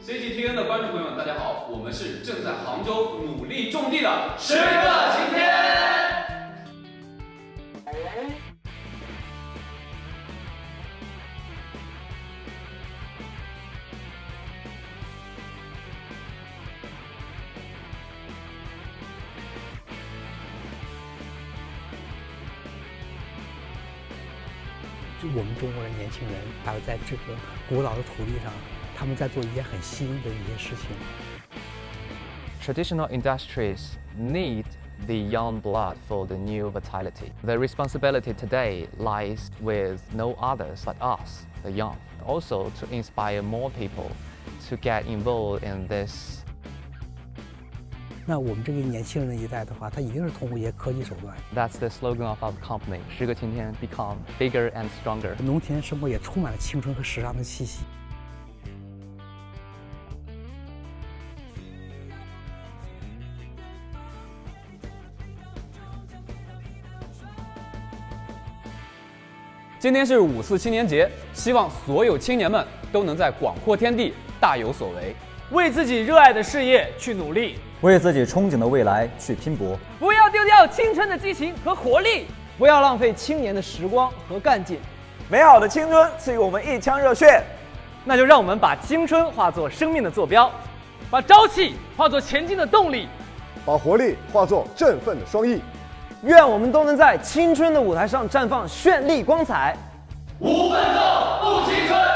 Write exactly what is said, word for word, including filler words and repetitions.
C G T N 的观众朋友们，大家好，我们是正在杭州努力种地的十个晴天。 就我们中国的年轻人，他在这个古老的土地上，他们在做一件很新的一件事情。 Traditional industries need the young blood for the new vitality. The responsibility today lies with no others but us, the young. Also to inspire more people to get involved in this. 那我们这个年轻人的一代的话，他一定是通过一些科技手段。 That's the slogan of our company. Shigeqintian become bigger and stronger. 农田生活也充满了青春和时尚的气息。 今天是五四青年节，希望所有青年们都能在广阔天地大有所为， 为自己热爱的事业去努力， 为自己憧憬的未来去拼搏。 不要丢掉青春的激情和活力，不要浪费青年的时光和干劲。 美好的青春赐予我们一腔热血， 那就让我们把青春化作生命的坐标，把朝气化作前进的动力， 把活力化作振奋的双翼。 愿我们都能在青春的舞台上绽放绚丽光彩。 无奋斗不青春。